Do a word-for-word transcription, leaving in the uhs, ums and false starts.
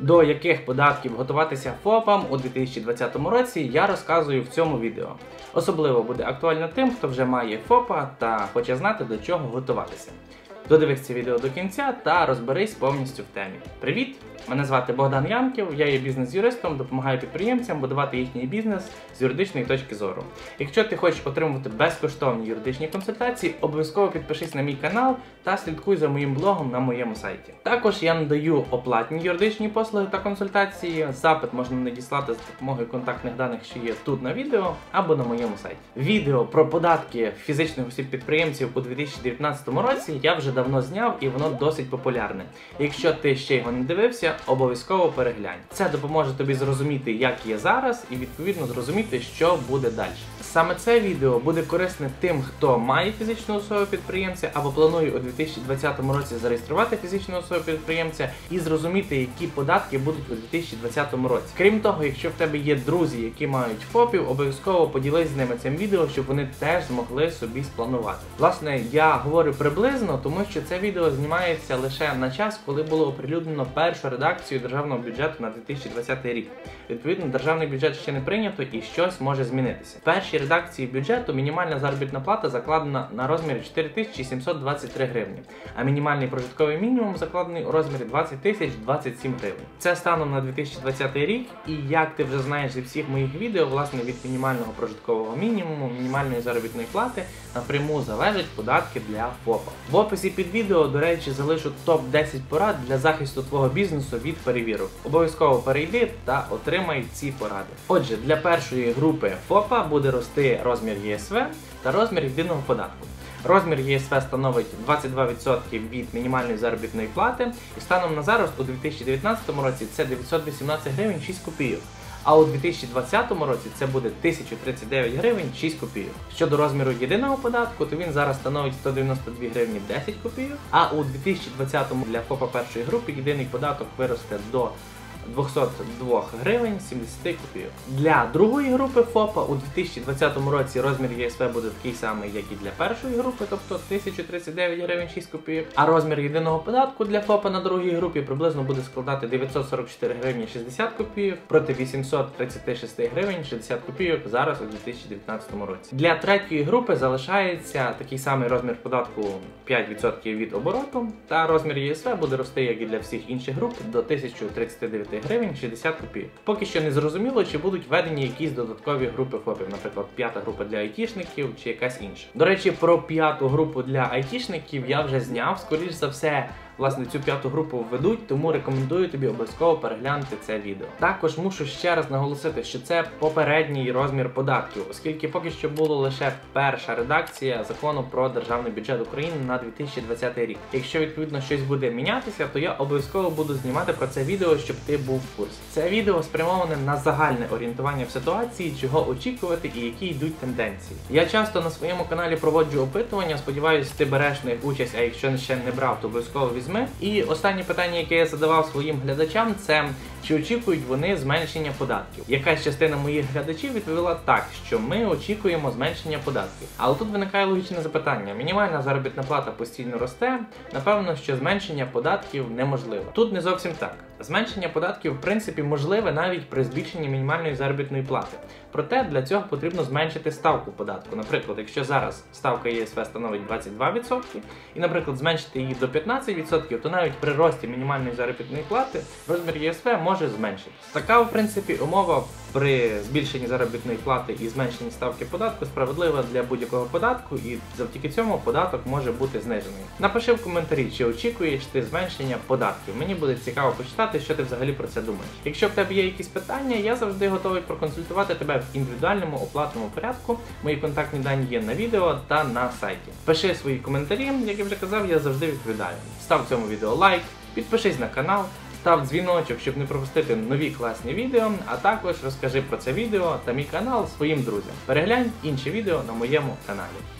До яких податків готуватися ФОПам у дві тисячі двадцятому році, я розказую в цьому відео. Особливо буде актуально тим, хто вже має ФОПа та хоче знати, до чого готуватися. Додивись це відео до кінця та розберись повністю в темі. Привіт! Мене звати Богдан Янків, я є бізнес-юристом, допомагаю підприємцям будувати їхній бізнес з юридичної точки зору. Якщо ти хочеш отримувати безкоштовні юридичні консультації, обов'язково підпишись на мій канал та слідкуй за моїм блогом на моєму сайті. Також я надаю оплатні юридичні послуги та консультації. Запит можна надіслати за допомогою контактних даних, що є тут на відео, або на моєму сайті. Відео про податки фізичних осіб-підприємців у дві тисячі дев'ятнадцятому році я вже давно зняв і воно досить популярне. Якщо ти ще його не дивився, обов'язково переглянь. Це допоможе тобі зрозуміти, як є зараз, і відповідно зрозуміти, що буде далі. Саме це відео буде корисне тим, хто має фізичну особу-підприємця або планує у дві тисячі двадцятому році зареєструвати фізичну особу-підприємця і зрозуміти, які податки будуть у дві тисячі двадцятому році. Крім того, якщо в тебе є друзі, які мають ФОПів, обов'язково поділись з ними цим відео, щоб вони теж змогли собі спланувати. Власне, я говорю приблизно, тому що це відео знімається лише на час, коли було оприлюднено першу редакцію державного бюджету на дві тисячі двадцятий рік. Відповідно, державний бюджет ще не прийнято і щось може змінитися. В першій редакції бюджету мінімальна заробітна плата закладена на розмірі чотири тисячі сімсот двадцять три гривні, а мінімальний прожитковий мінімум закладений у розмірі двадцять тисяч двадцять сім гривень. Це станом на дві тисячі двадцятий рік, і як ти вже знаєш зі всіх моїх відео, власне, від мінімального прожиткового мінімуму, мінімальної заробітної плати напряму залежать податки для ФОПа. В описі під відео, до речі, залишу топ десять порад для захисту твого бізнесу від перевірок. Обов'язково перейди та отримай ці поради. Отже, для першої групи ФОПа буде рости розмір ЄСВ та розмір єдиного податку. Розмір ЄСВ становить двадцять два відсотки від мінімальної заробітної плати, і станом на зараз у дві тисячі дев'ятнадцятому році це дев'ятсот вісімнадцять гривень шість копійок. А у дві тисячі двадцятому році це буде тисяча тридцять дев'ять гривень шість копійок. Щодо розміру єдиного податку, то він зараз становить сто дев'яносто дві гривні десять копійок, а у дві тисячі двадцятому для ФОПа першої групи єдиний податок виросте до двохсот двох гривень сімдесят копійок. Для другої групи ФОПа у дві тисячі двадцятому році розмір ЄСВ буде такий самий, як і для першої групи, тобто тисяча тридцять дев'ять гривень шість копійок. А розмір єдиного податку для ФОПа на другій групі приблизно буде складати дев'ятсот сорок чотири гривні шістдесят копійок проти вісімсот тридцять шість гривень шістдесят копійок зараз у дві тисячі дев'ятнадцятому році. Для третьої групи залишається такий самий розмір податку п'ять відсотків від обороту, та розмір ЄСВ буде рости, як і для всіх інших груп, до тисяча тридцять дев'ять гривень шістдесят копійок. Поки що не зрозуміло, чи будуть введені якісь додаткові групи ФОПів, наприклад, п'ята група для айтішників чи якась інша. До речі, про п'яту групу для айтішників я вже зняв, скоріш за все, власне, цю п'яту групу введуть, тому рекомендую тобі обов'язково переглянути це відео. Також мушу ще раз наголосити, що це попередній розмір податків, оскільки поки що була лише перша редакція закону про державний бюджет України на дві тисячі двадцятий рік. Якщо відповідно щось буде мінятися, то я обов'язково буду знімати про це відео, щоб ти був в курсі. Це відео спрямоване на загальне орієнтування в ситуації, чого очікувати і які йдуть тенденції. Я часто на своєму каналі проводжу опитування, сподіваюся, ти береш в них участь, а якщо ще не брав, то обов'язково візьми. І останнє питання, яке я задавав своїм глядачам, це чи очікують вони зменшення податків. Якась частина моїх глядачів відповіла так, що ми очікуємо зменшення податків. Але тут виникає логічне запитання. Мінімальна заробітна плата постійно росте, напевно, що зменшення податків неможливо. Тут не зовсім так. Зменшення податків, в принципі, можливе навіть при збільшенні мінімальної заробітної плати. Проте для цього потрібно зменшити ставку податку. Наприклад, якщо зараз ставка ЄСВ становить двадцять два відсотки, і, наприклад, зменшити її до п'ятнадцяти відсотків, то навіть при рості мінімальної заробітної плати розмір ЄСВ може зменшитися. Така, в принципі, умова при збільшенні заробітної плати і зменшенні ставки податку справедлива для будь-якого податку, і завдяки цьому податок може бути знижений. Напиши в коментарі, чи очікуєш ти зменшення податків. Мені буде цікаво почитати, що ти взагалі про це думаєш. Якщо в тебе є якісь питання, я завжди готовий проконсультувати тебе в індивідуальному оплатному порядку. Мої контактні дані є на відео та на сайті. Пиши свої коментарі, як я вже казав, я завжди відповідаю. Став цьому відео лайк, підпишись на канал, став дзвіночок, щоб не пропустити нові класні відео, а також розкажи про це відео та мій канал своїм друзям. Переглянь інші відео на моєму каналі.